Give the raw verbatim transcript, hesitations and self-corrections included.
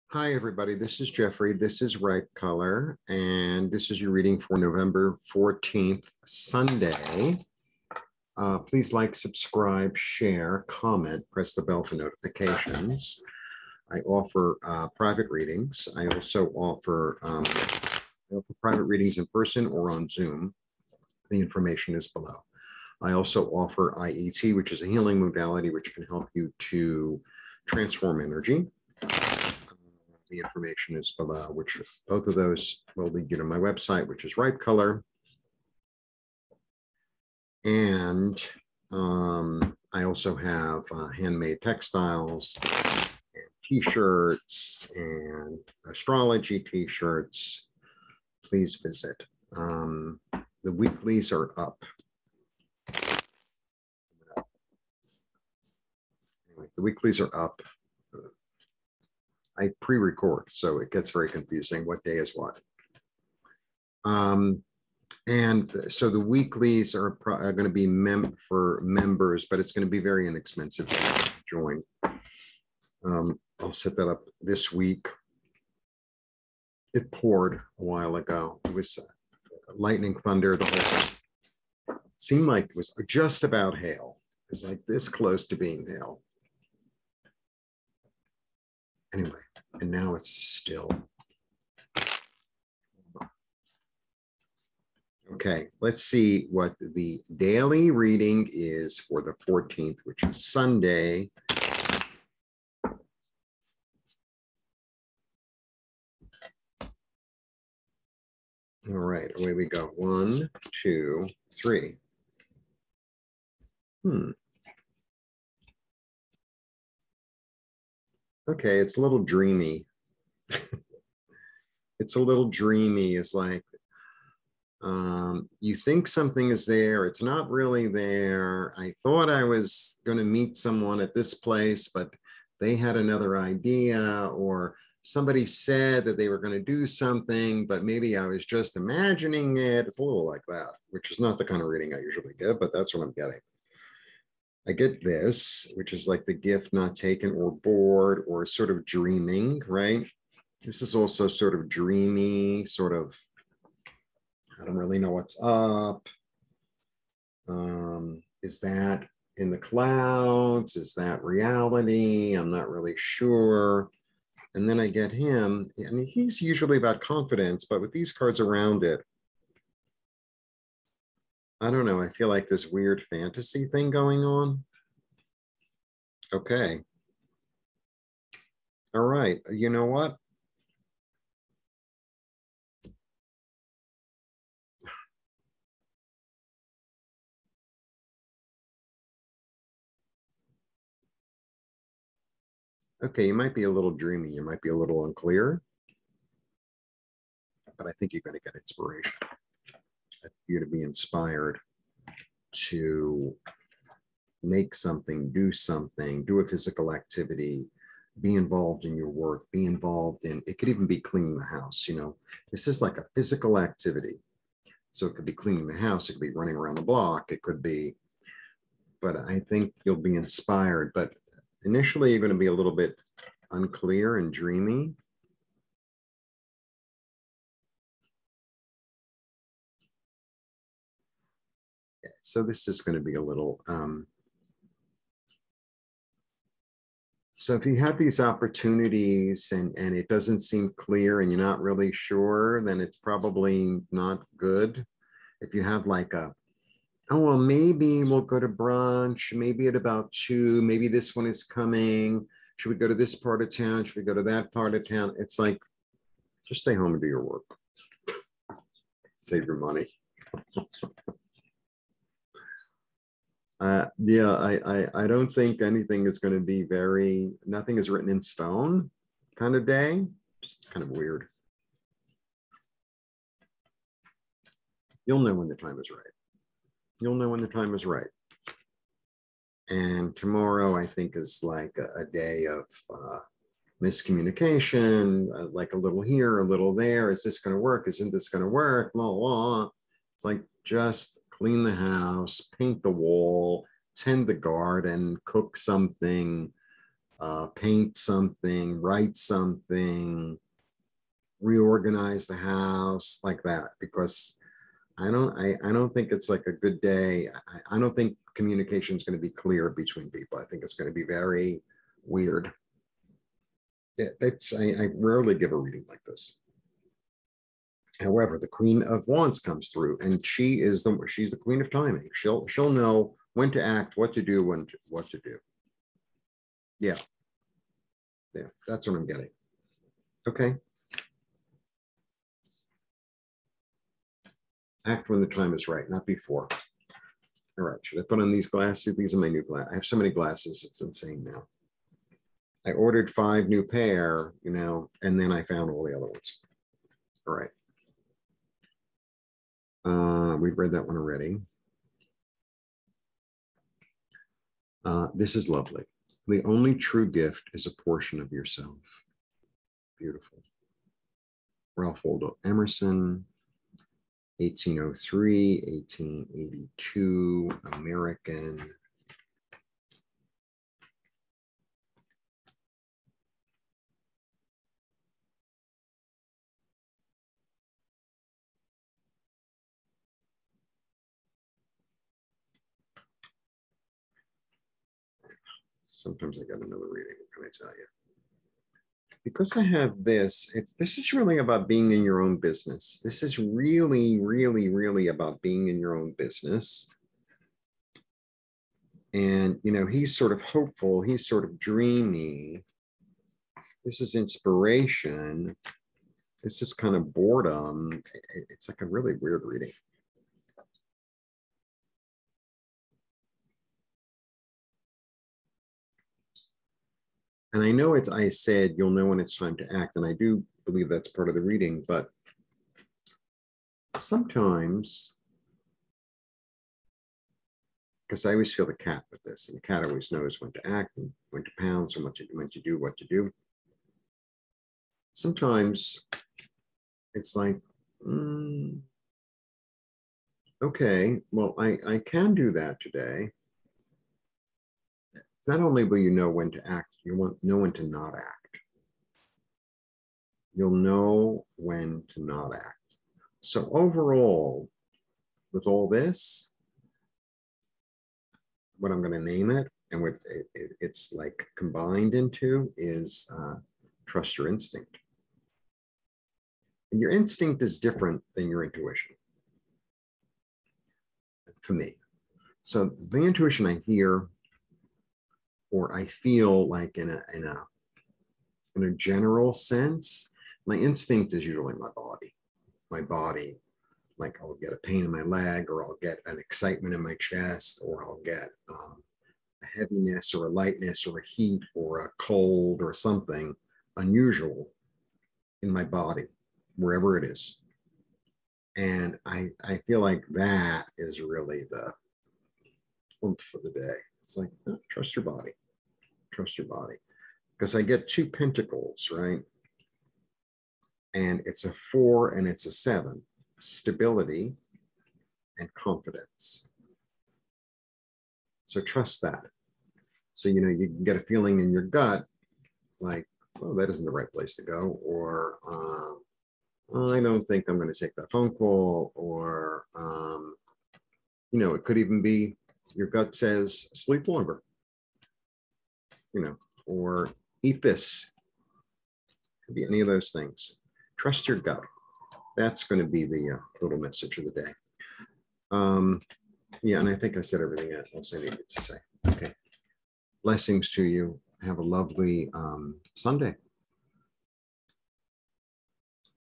Hi, everybody. This is Jeffrey. This is Right Color, and this is your reading for November fourteenth, Sunday. Uh, please like, subscribe, share, comment, press the bell for notifications. I offer uh, private readings. I also offer, um, I offer private readings in person or on Zoom. The information is below. I also offer I E T, which is a healing modality which can help you to transform energy. The information is below, which both of those will lead you to my website, which is Right Color. And um, I also have uh, handmade textiles, and t-shirts, and astrology t-shirts. Please visit. Um, the weeklies are up. Anyway, the weeklies are up. I pre-record, so it gets very confusing. What day is what? Um, and so the weeklies are, are going to be mem for members, but it's going to be very inexpensive to join. Um, I'll set that up this week. It poured a while ago. It was uh, lightning, thunder, the whole thing. It seemed like it was just about hail. It was like this close to being hail. Anyway, and now it's still. Okay, let's see what the daily reading is for the fourteenth, which is Sunday. All right, away we go. One, two, three. Hmm. Okay, it's a little dreamy. It's a little dreamy. It's like um, you think something is there. It's not really there. I thought I was going to meet someone at this place, but they had another idea, or somebody said that they were going to do something, but maybe I was just imagining it. It's a little like that, which is not the kind of reading I usually give, but that's what I'm getting. I get this, which is like the gift not taken, or bored, or sort of dreaming, right? This is also sort of dreamy, sort of, I don't really know what's up. Um, is that in the clouds? Is that reality? I'm not really sure. And then I get him, I mean, he's usually about confidence, but with these cards around it, I don't know. I feel like this weird fantasy thing going on. Okay. All right. You know what? Okay, you might be a little dreamy. You might be a little unclear, but I think you're going to get inspiration. You're to be inspired to make something, do something, do a physical activity, be involved in your work, be involved in, it could even be cleaning the house, you know, this is like a physical activity. So it could be cleaning the house, it could be running around the block, it could be, but I think you'll be inspired, but initially you're going to be a little bit unclear and dreamy. So this is going to be a little, um, so if you have these opportunities and, and it doesn't seem clear and you're not really sure, then it's probably not good. If you have like a, oh, well, maybe we'll go to brunch, maybe at about two, maybe this one is coming. Should we go to this part of town? Should we go to that part of town? It's like, just stay home and do your work. Save your money. Uh, yeah, I, I, I don't think anything is going to be very, nothing is written in stone kind of day. Just kind of weird. You'll know when the time is right. You'll know when the time is right. And tomorrow, I think, is like a, a day of uh, miscommunication, uh, like a little here, a little there. Is this going to work? Isn't this going to work? Blah, blah. It's like just clean the house, paint the wall, tend the garden, cook something, uh, paint something, write something, reorganize the house, like that, because I don't, I, I don't think it's like a good day. I, I don't think communication is going to be clear between people. I think it's going to be very weird. It, it's, I, I rarely give a reading like this. However, the Queen of Wands comes through, and she is the, she's the Queen of Timing. She'll, she'll know when to act, what to do, when to, what to do. Yeah. Yeah, that's what I'm getting. Okay. Act when the time is right, not before. All right, should I put on these glasses? These are my new glasses. I have so many glasses, it's insane now. I ordered five new pair, you know, and then I found all the other ones. All right. Uh, we've read that one already. Uh, this is lovely. The only true gift is a portion of yourself. Beautiful. Ralph Waldo Emerson, eighteen oh three, eighteen eighty-two, American. Sometimes I got another reading, what can I tell you? Because I have this, it's, this is really about being in your own business. This is really, really, really about being in your own business. And, you know, he's sort of hopeful. He's sort of dreamy. This is inspiration. This is kind of boredom. It's like a really weird reading. And I know it's, I said, you'll know when it's time to act. And I do believe that's part of the reading, but sometimes, because I always feel the cat with this, and the cat always knows when to act and when to pounce and what to, when to do, what to do. Sometimes it's like, mm, okay, well, I, I can do that today. Not only will you know when to act, you want know when to not act. You'll know when to not act. So overall, with all this, what I'm going to name it, and what it, it, it's like combined into, is uh, trust your instinct. And your instinct is different than your intuition, for me. So the intuition I hear, or I feel like in a, in a, in a general sense, my instinct is usually my body. My body, like I'll get a pain in my leg, or I'll get an excitement in my chest, or I'll get um, a heaviness or a lightness or a heat or a cold or something unusual in my body, wherever it is. And I, I feel like that is really the oomph for the day. It's like, oh, trust your body, trust your body. Because I get two pentacles, right? And it's a four and it's a seven, stability and confidence. So trust that. So, you know, you can get a feeling in your gut, like, oh, that isn't the right place to go. Or um, I don't think I'm going to take that phone call. Or, um, you know, it could even be your gut says sleep longer, you know, or eat this. It could be any of those things. Trust your gut. That's going to be the uh, little message of the day. Um, yeah, and I think I said everything else I needed to say. Okay. Blessings to you. Have a lovely um, Sunday.